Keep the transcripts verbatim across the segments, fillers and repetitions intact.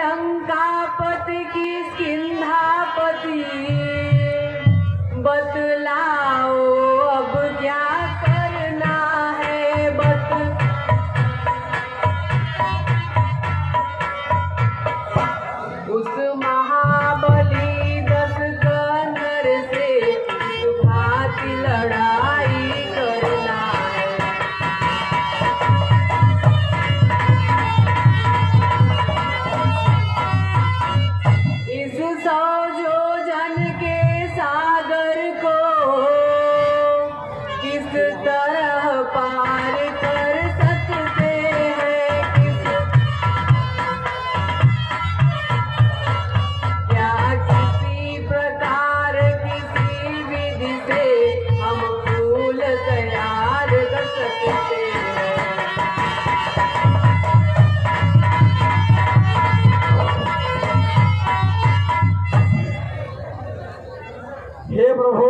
लंकापति की सिंधापति बतलाओ अब क्या करना है बत उस महाबली दस कंधर से भांति लड़ाई करना है। इस सौ योजन के सागर को किस तरह पार कर सकते हैं, किस क्या किसी प्रकार किसी विधि से हम फूल तैयार कर सकते हैं। हे प्रभु,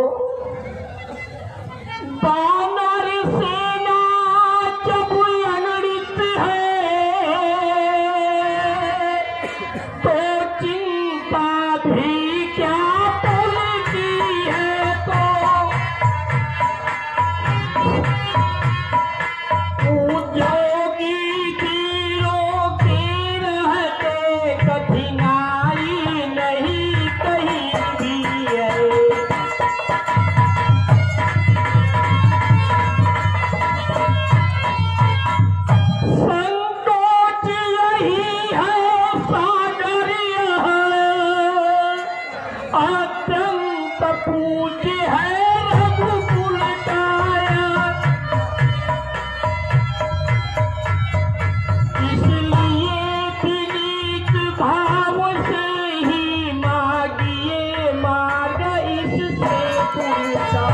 वानर सेना जब अनड़ित है तो चिंता भी क्या टलती है, तो उद्योगी तीरों की रहते कठिनाई नहीं कहीं भी है। संकोच यही है सागर यह अत्यंत पूज्य है रघुकुल काया, इसलिए विनीत भाव से ही मांगिए मार्ग इससे पूछा।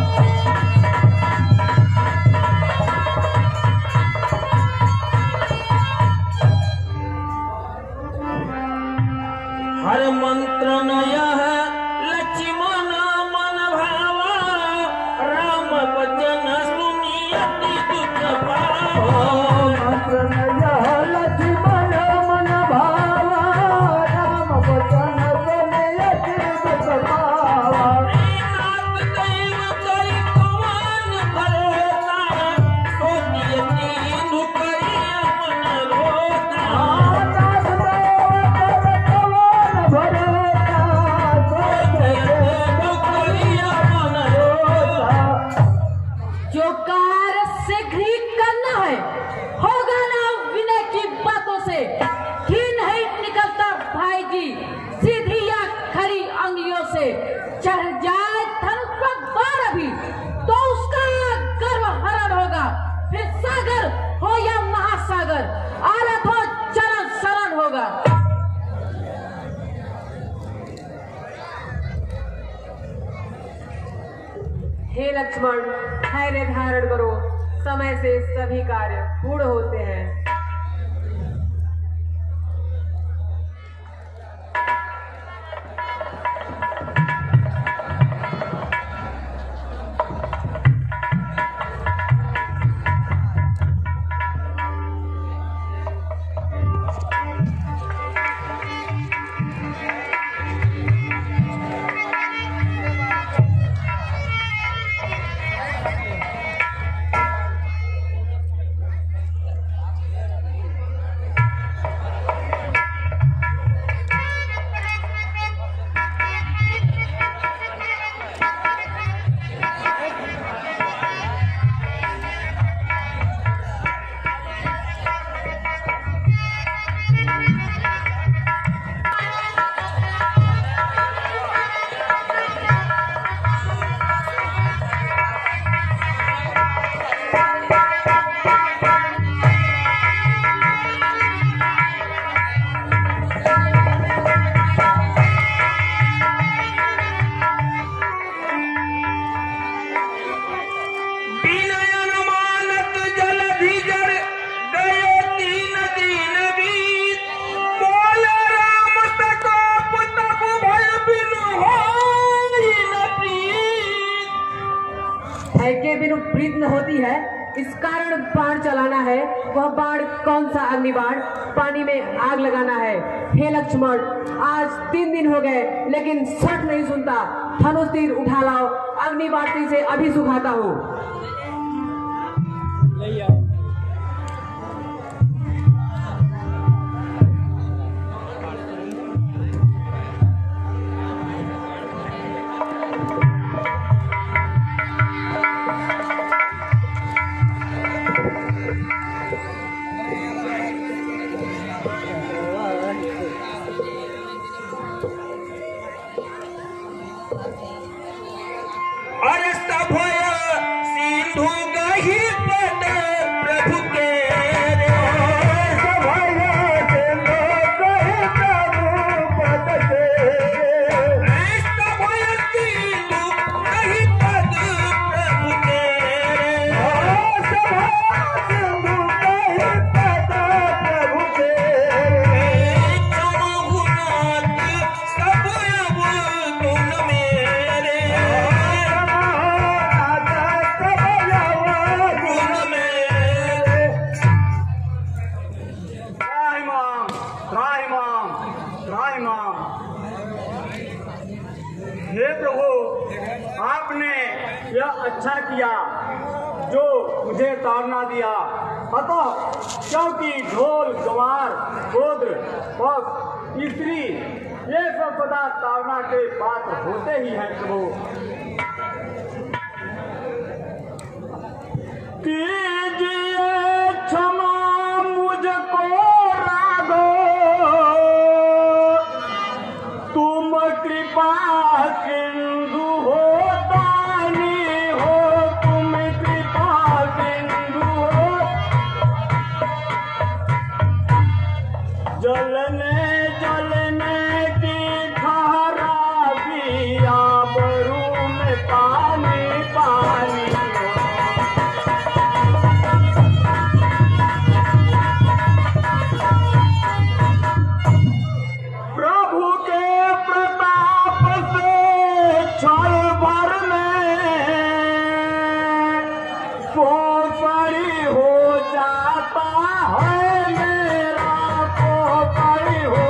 हर मंत्र नय लक्ष्मण मन भावा, राम वचन सुनियति दुख पावा। मंत्र नय लक्ष्मण मन भावा, राम वचन सुनियति दुख पावा। नाथ दैव करि कवन भरोसा, सोचियति दुखिया मन रोता। नाथ दैव करि कवन भरोसा, सोचियति दुखिया मन रोता। जो कार्य शीघ्र ही करना है होगा ना विनय की बातों से, घी नहीं निकलता भाई जी सीधी या खरी अंगलियों से। चढ़ जाए धनुष पर बाण भी तो उसका गर्व हरण होगा, फिर सागर हो या महासागर आरत हो चरण शरण होगा। हे लक्ष्मण, धैर्य धारण करो, समय से सभी कार्य पूर्ण होते हैं। है के बिनु प्रीत न होती है, इस कारण बाण चलाना है। वह बाण कौन सा अग्नि बाण? पानी में आग लगाना है। हे लक्ष्मण, आज तीन दिन हो गए लेकिन शर्त नहीं सुनता। धनुष तीर उठा लाओ, अग्नि बाण से अभी सुखाता हूँ। हे प्रभु, आपने यह अच्छा किया जो मुझे ताड़ना दिया। अतः क्योंकि ढोल, गवार, गोत्र, पक्ष, स्त्री ये सब सदा ताड़ना के पात्र होते ही हैं प्रभु। कीजिए क्षमा मुझको राघो, तुम कृपा सिंधु हो, दानी हो, तुम कृपा सिंधु हो। जलने जलने की धारा दिया बरू में पानी पानी हो। प्रभु के प्रताप से क्षण भर में पोपड़ी हो जाता है मेरा, पोपड़ी हो।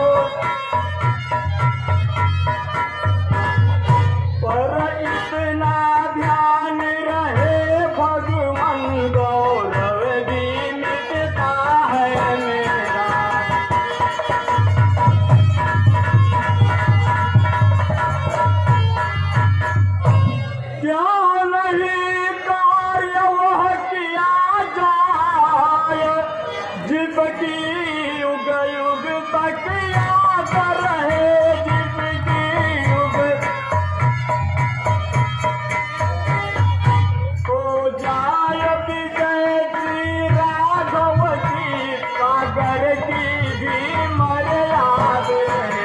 पर इतना ध्यान रहे भगवान, गौरव भी मिटता है मेरा। क्या नहीं कार्य वह किया जाए, जिसकी युग युग तक याद रहे, जिसकी युग हो जाए विजय श्री राघव की, सागर की भी मर्याद है।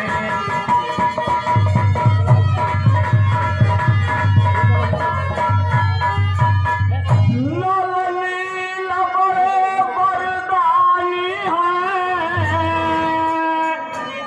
नलनील बड़े वरदानी हैं,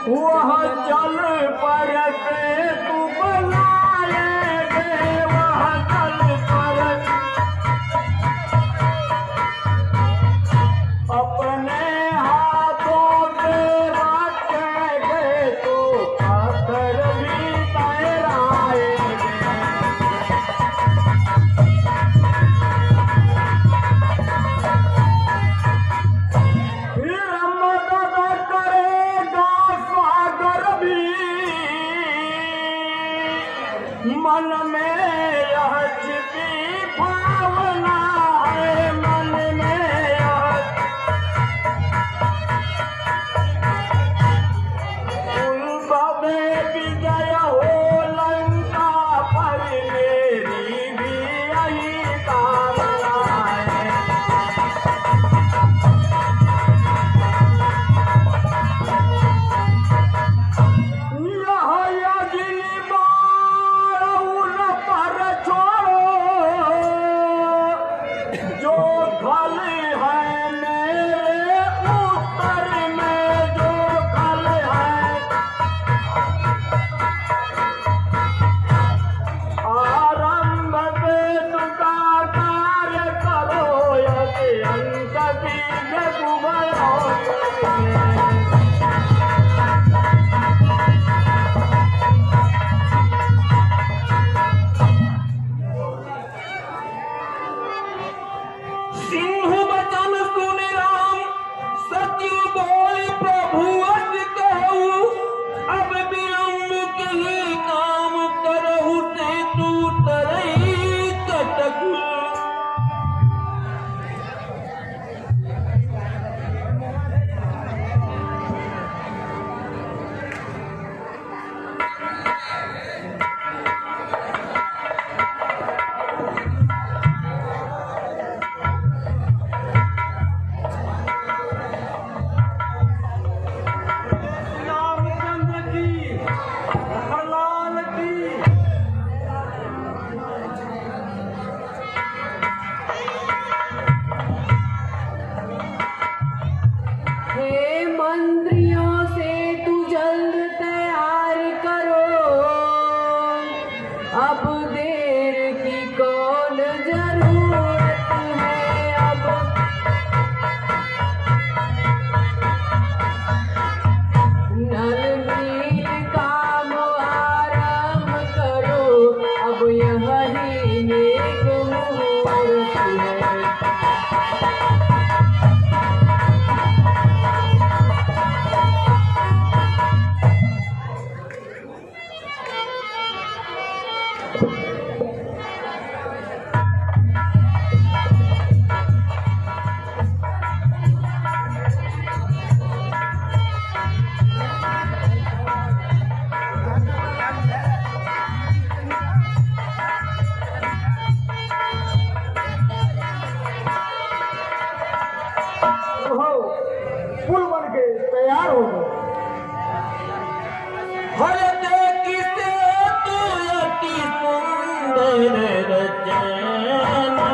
सिंह बचन सुनि राम सचिव बोले प्रभु अस कहू अब विलम्ब के काम करहु से तू तरई कटक रामचंद्र की प्रहलाद की हे मंत्रियों से तू जल्द तैयार करो, अब देर की कौन जरूरत है। अब नल नील काम आरंभ करो, अब यही नेक मुहूर्त है। हो पुल बन के तैयार हो गए। हर देखी से तू अति सुंदर रचना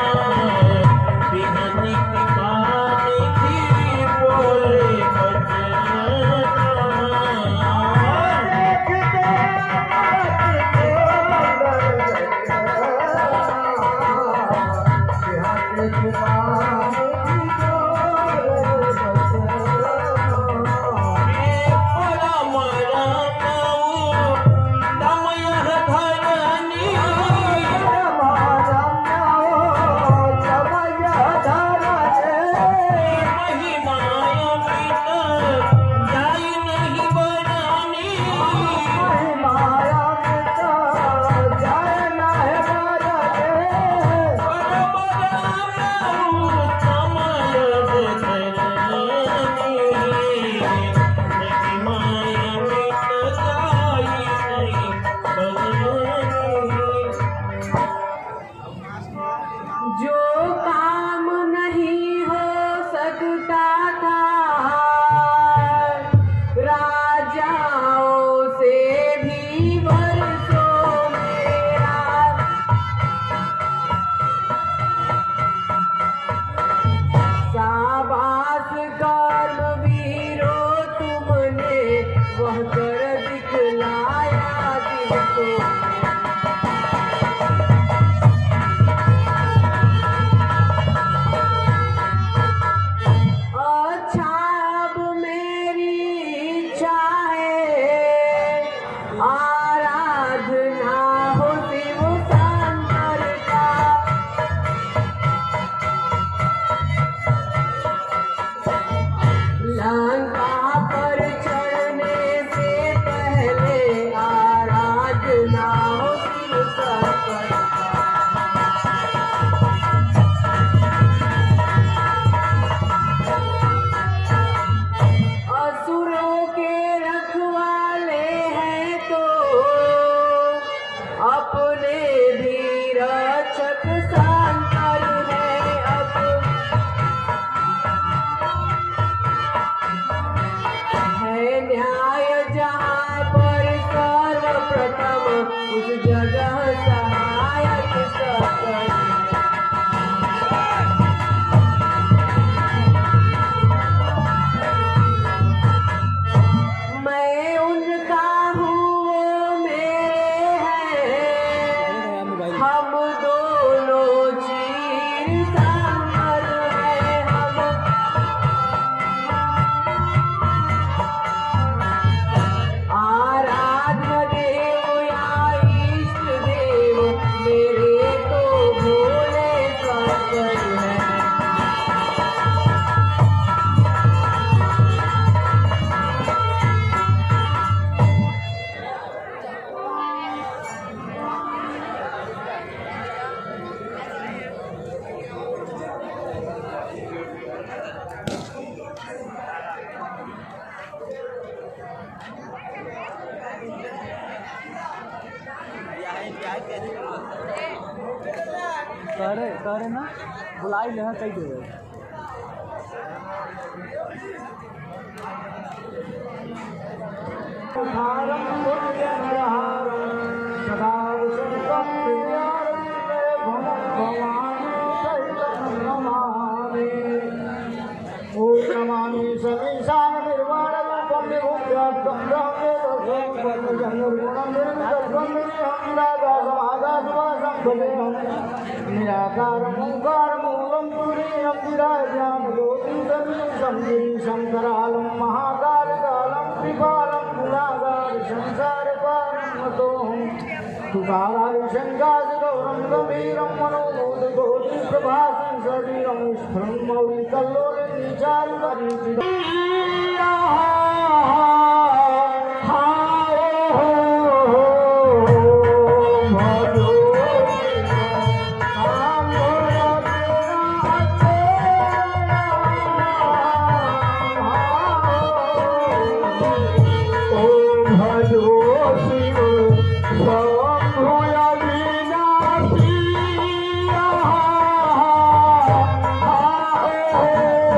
बिहनी की बात की बोले राम राम दमय धरनी करे करे ना बुलाई ले कई देवे उधारम पुण्यहारम सदा संकट प्रियारम भगवान सहितम नमामि ओम नमामि समीशान निर्वाण रूपम विभूत्यात्म ब्रह्मे जन्मगुणम निर्मितत्वं निराकार समादात्मा संभवेहं निराकारं ओंकारं मूलं तुरीयं विराज्यां ज्योतिं समीशं गिरीशं करालं महाकालकालं त्रिकालं गुणागार संसारपारं मतोऽहं तुकाराय शङ्काशगौरं गम्भीरं मनोमोदकोटिप्रभासं शरीरं स्फुरं मौलिकल्लोलं विचारितरीचितम् Oh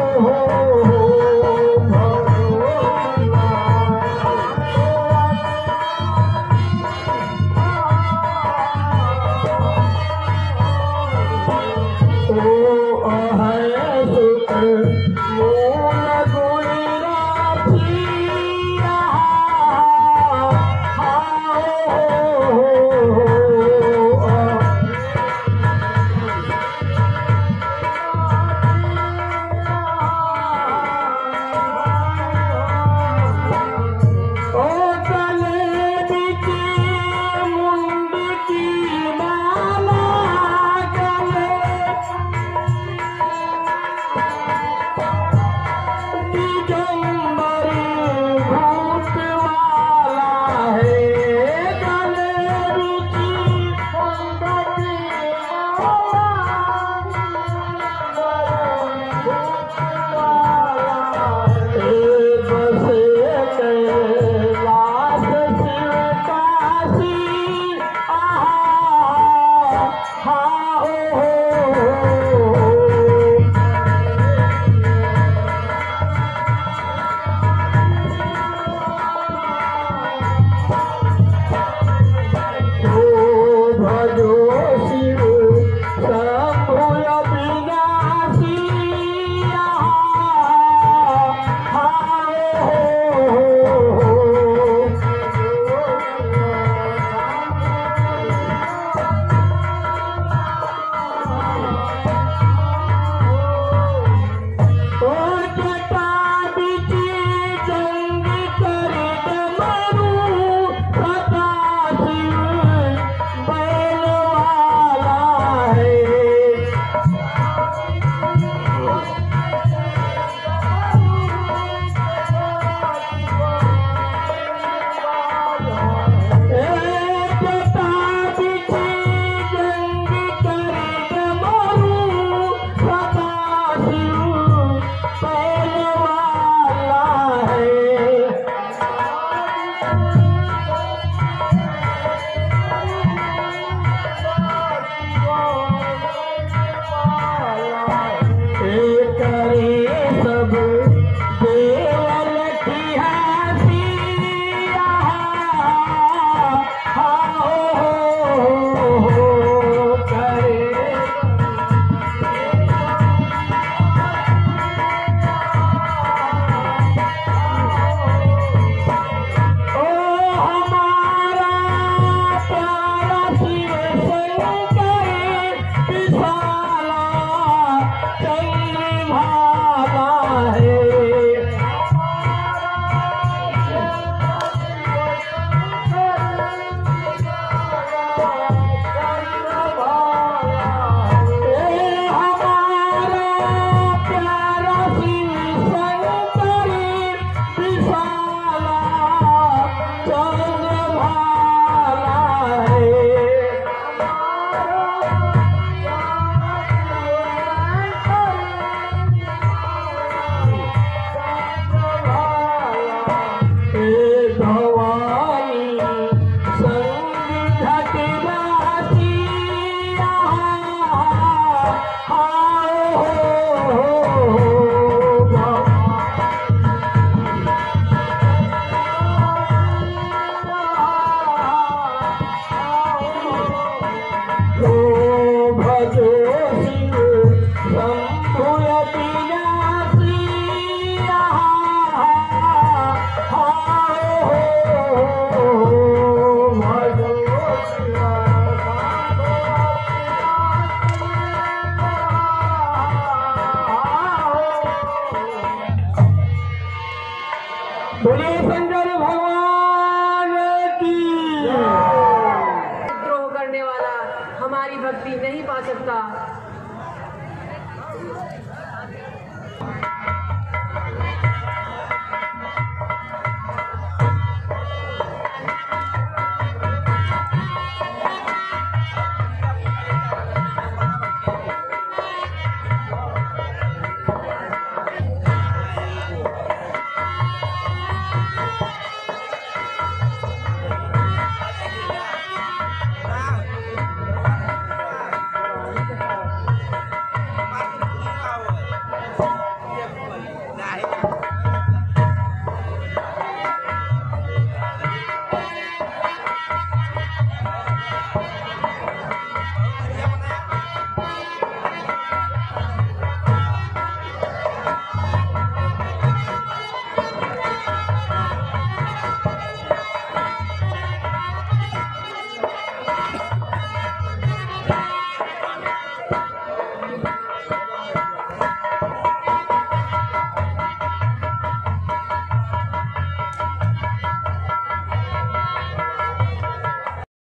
बोलिए शंकर भगवान की। द्रोह करने वाला हमारी भक्ति नहीं पा सकता।